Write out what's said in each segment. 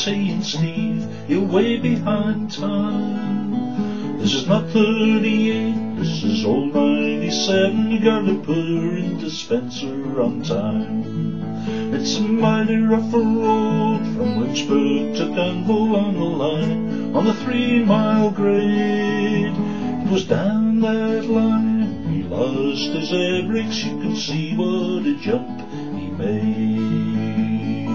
saying, Steve, you're way behind time. This is not 38, this is old 97. You gotta put her in Spencer on time. It's a mighty rough road from Lynchburg to Danville on the line, on the 3-mile grade. It was down that line he lost his air brakes. You can see what a jump he made.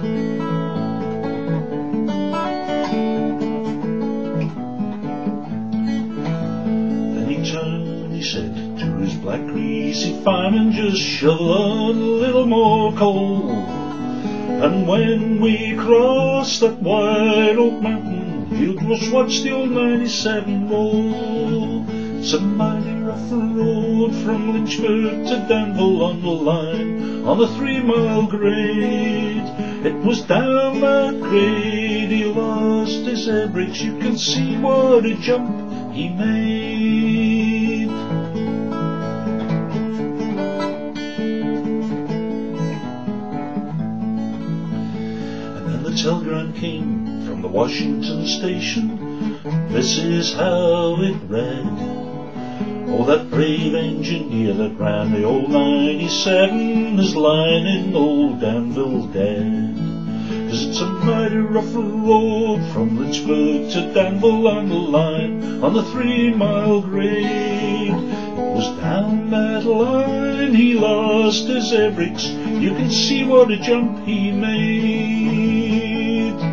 Then he turned, he said to his black greasy fireman, just shovel on a little more coal. And when we cross that White Oak Mountain, he'll just watch the old 97 roll. It's a mighty rough road from Lynchburg to Danville on the line, on the 3-mile grade. It was down that grade he lost his air brakes. You can see what a jump he made. And then the telegram came from the Washington station. This is how it read. Oh, that brave engineer that ran the old 97 is lying in old Danville dead. 'Cause it's a mighty rough road from Lynchburg to Danville on the line, on the 3-mile grade. It was down that line he lost his air brakes. You can see what a jump he made.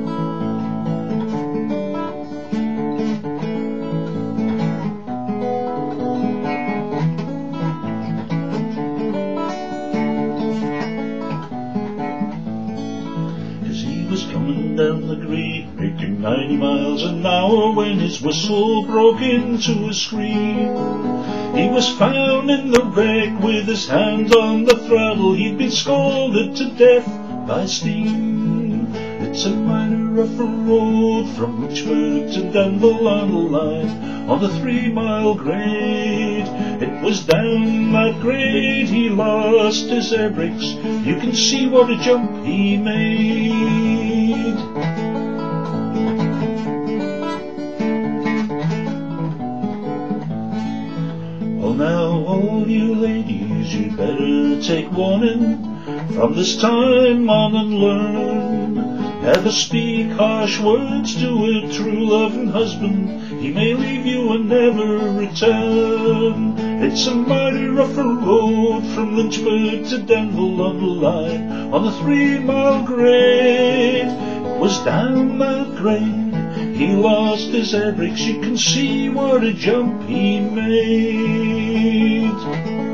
Coming down the grade, making 90 miles an hour, when his whistle broke into a scream. He was found in the wreck with his hand on the throttle. He'd been scalded to death by steam. It's a mighty rough road from Lynchburg to Danville on the line, on the 3-mile grade. It was down that grade he lost his air brakes. You can see what a jump he made. Well, now all you ladies, you better take warning from this time on and learn. Never speak harsh words to a true loving husband. He may leave you and never return. It's a mighty rough road from Lynchburg to Danville on the line, on the 3-mile grade. It was down that grade he lost his air brakes. You can see what a jump he made.